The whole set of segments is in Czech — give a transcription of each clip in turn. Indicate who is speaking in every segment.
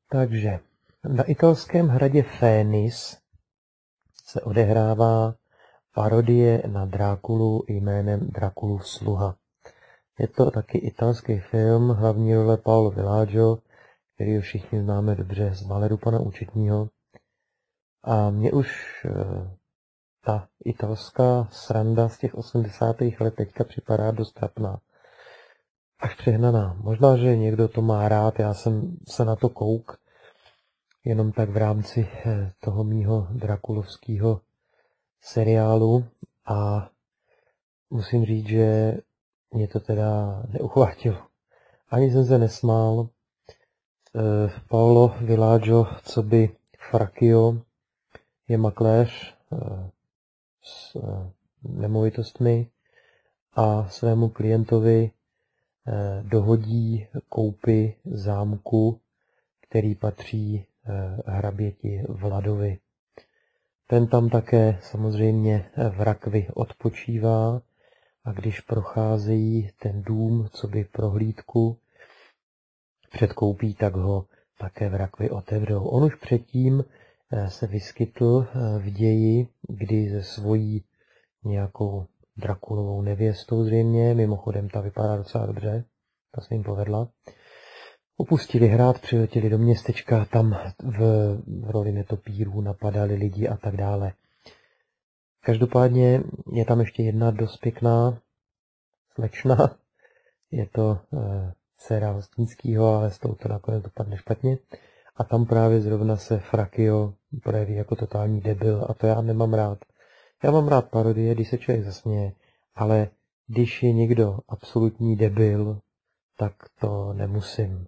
Speaker 1: Takže na italském hradě Fénis se odehrává parodie na Drákulu jménem Drakulův sluha. Je to taky italský film, hlavní role Paolo Villaggio, který všichni známe dobře z Maleru pana účetního. A mě už ta italská sranda z těch 80. let teďka připadá dost trapná. Až přehnaná. Možná, že někdo to má rád, já jsem se na to kouk, jenom tak v rámci toho mýho drakulovského seriálu a musím říct, že mě to teda neuchvátilo. Ani jsem se nesmál. Paolo Villaggio, co by Fracchio, je makléř s nemovitostmi a svému klientovi dohodí koupy zámku, který patří hraběti Vladovi. Ten tam také samozřejmě v rakvi odpočívá a když procházejí ten dům, co by prohlídku před koupí, tak ho také v rakvi otevřou. On už předtím se vyskytl v ději, kdy se svojí nějakou Drakulovou nevěstou zřejmě, mimochodem ta vypadá docela dobře, ta se jim povedla. Opustili hrad, přiletěli do městečka, tam v roli netopírů napadali lidi a tak dále. Každopádně je tam ještě jedna dost pěkná slečna, je to dcera Hostinskýho, ale s tou to nakonec dopadne špatně. A tam právě zrovna se Fracchio projeví jako totální debil a to já nemám rád. Já mám rád parodie, když se člověk zasměje, ale když je někdo absolutní debil, tak to nemusím.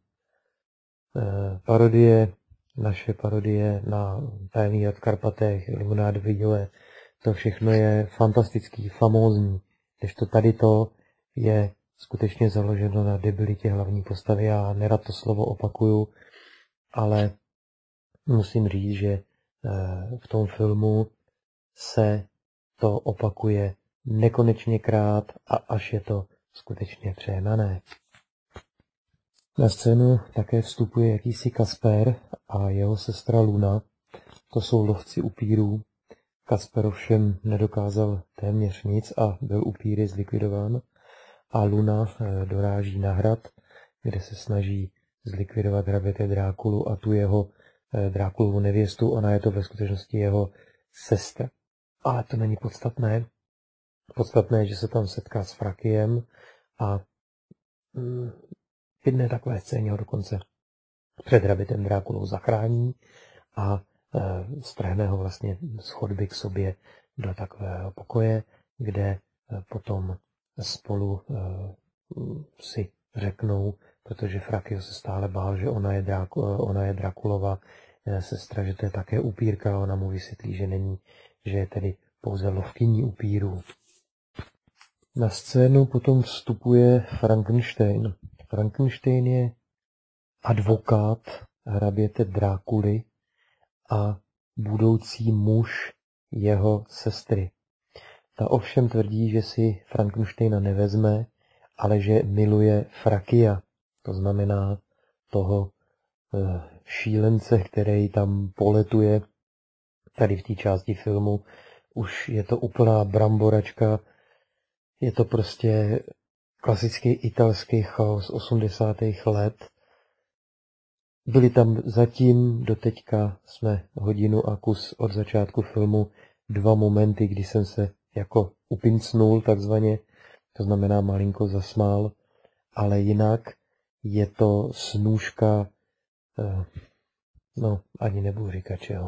Speaker 1: Naše parodie na Tajemný hrad v Karpatech, Limonády v Idylle, to všechno je fantastický, famózní. Kdežto tady to je skutečně založeno na debilitě hlavní postavy. Já nerad to slovo opakuju, ale musím říct, že v tom filmu se to opakuje nekonečněkrát a až je to skutečně přehnané. Na scénu také vstupuje jakýsi Kasper a jeho sestra Luna. To jsou lovci upírů. Kasper ovšem nedokázal téměř nic a byl upíry zlikvidován. A Luna doráží na hrad, kde se snaží zlikvidovat hraběte Drákulu a tu jeho Drákulovu nevěstu. Ona je to ve skutečnosti jeho sestra. Ale to není podstatné. Podstatné je, že se tam setká s Fracchiem a v jedné takové scéně ho dokonce před hrabětem Drákulou zachrání a strhne ho vlastně z chodby k sobě do takového pokoje, kde potom spolu si řeknou, protože Fracchio se stále bál, že ona je Drakulova sestra, že to je také upírka, a ona mu vysvětlí, že není, že je tedy pouze lovkyní upírů. Na scénu potom vstupuje Frankenstein. Frankenstein je advokát hraběte Drákuly a budoucí muž jeho sestry. Ta ovšem tvrdí, že si Frankensteina nevezme, ale že miluje Fracchia, to znamená toho šílence, který tam poletuje. Tady v té části filmu už je to úplná bramboračka, je to prostě klasický italský chaos 80. let. Byli tam zatím, doteďka jsme hodinu a kus od začátku filmu, 2 momenty, kdy jsem se jako upincnul takzvaně, to znamená malinko zasmál, ale jinak je to snůška, ani nebudu říkat čeho.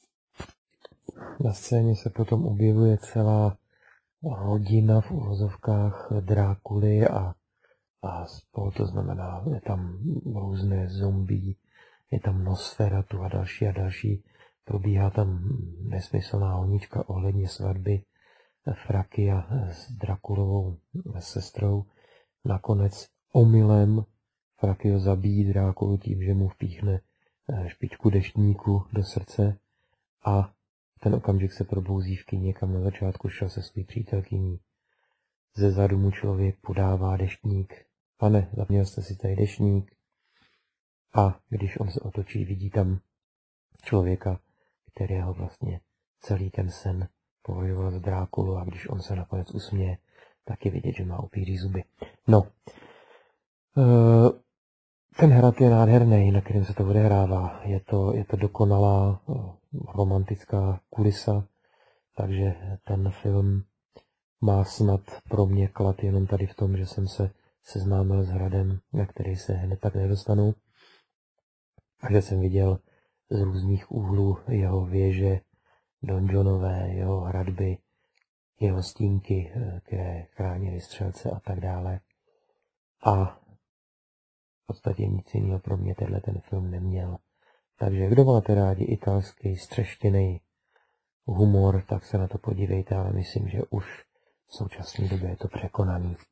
Speaker 1: Na scéně se potom objevuje celá hodina v uvozovkách Drákuly a spolu, to znamená, je tam různé zombie, je tam Nosferatu a další. Probíhá tam nesmyslná honička ohledně svatby Fracchia s Drakulovou sestrou. Nakonec omylem Fracchio zabíjí Drákulu tím, že mu vpíchne špičku deštníku do srdce a ten okamžik se probouzí v kyně, kam na začátku šel se svou přítelkyní. Ze zadu mu člověk podává deštník. Pane, zapněl jste si tady deštník. A když on se otočí, vidí tam člověka, kterého vlastně celý ten sen považoval za Drákulu, a když on se nakonec usměje, tak je vidět, že má upíří zuby. No, ten hrad je nádherný, na kterém se to odehrává. Je to dokonalá romantická kulisa, takže ten film má snad pro mě klad jenom tady v tom, že jsem se seznámil s hradem, na který se hned tak nedostanu. A že jsem viděl z různých úhlů jeho věže, donžonové, jeho hradby, jeho stínky, které chránily střelce a tak dále. A v podstatě nic jiného pro mě ten film neměl. Takže kdo máte rádi italský střeštěný humor, tak se na to podívejte, ale myslím, že už v současné době je to překonaný.